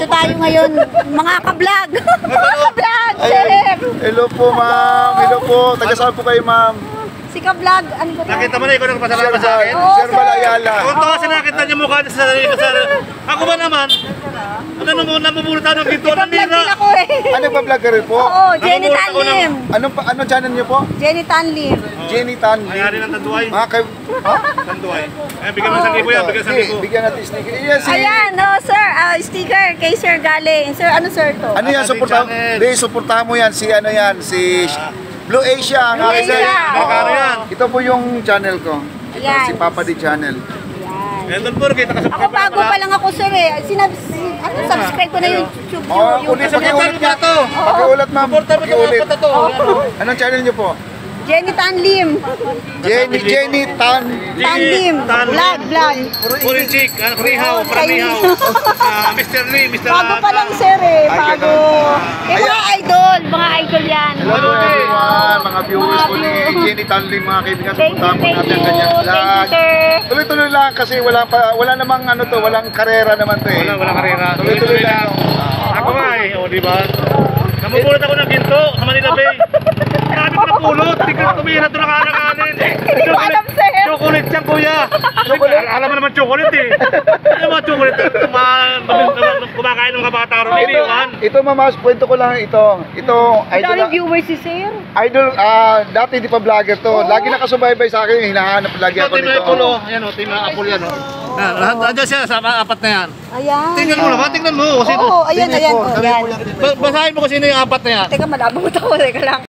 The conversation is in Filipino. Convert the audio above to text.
tayo ngayon, mga ka-vlog. Ka-vlog, sir. Hello po, ma'am. Hello po. Taga-saan po kayo, ma'am? Si ka-vlog, ano ba? Nakita mo na ikaw nagpasalamat sa akin? Sir Val Ayala. Kung to kasi nakita niyo mukha niya sa sarili ko. Ako ba naman? Ano mo, namumulot tayo ng ginto ng Ka-vlog nila. din ako eh. Ano ba vlogger po? Oo, Jenny Tanlim. Ano channel niyo po? Jenny Tanlim. Jenny Tanlim. Mayari ng Tanduay. Mga kay... Ha? Tanduay. Eh, bigyan mo ng 1,000 yan, bigyan ng 1,000. Bigyan natin sticker. Yes, Ayan, no, sir. Sticker kay Sir galing. Sir, ano sir to? Ano yan? Suportahan mo yan. Si ano yan? Si Blue Asia. Ang Blue aking Asia. Magkano yan? Ito po yung channel ko. Ito, Ayan. si Papa D Channel. Eh, doon po, kita ka sa Ako bago pa lang ako sir eh. Subscribe ko na yung YouTube. Oh, yung ulit, pakiulit nga to. Pakiulit, ma'am. Pakiulit. Anong channel niyo po? Jenny Tanlim. Jenny Tanlim. Vlog. Puri chick, Rihaw, Paramihaw. Mr. Lee, Mr. Bago pa lang sir eh. Bago. Eh, mga idol yan. Hello everyone, mga viewers po ni Jenny Tanlim, mga kaibigan. Suportahan po natin ang kanyang vlog. Thank you, sir. Tuloy-tuloy lang kasi wala namang ano to, walang karera naman to eh. Wala karera. Tuloy-tuloy lang. Ako nga eh, o diba? Namumulot ako ng ginto sa Manila Bay. Sabi ko na pulot, hindi ko na tumira ito nakalakanin. Hindi ko alam sir. Chocolate yan kuya. Alam mo naman chocolate eh. Ano mga chocolate? Kumakain ng kabataro. Ito mamas, kwento ko lang ito. Ito, idol Daming viewers si sir. Idol, dati hindi pa vlogger to. Lagi nakasubaybay sa akin, hinahanap lagi ako Team nito. Apple o. Yan o, Team Apple yan o. Nandiyan siya sa apat na yan. Ayan. Tingnan mo naman, tingnan mo. Oo, ayan. Sabi Ayan. po, Ayan. Basahin mo kung sino yung apat na yan. Teka, malabot ako. Teka lang.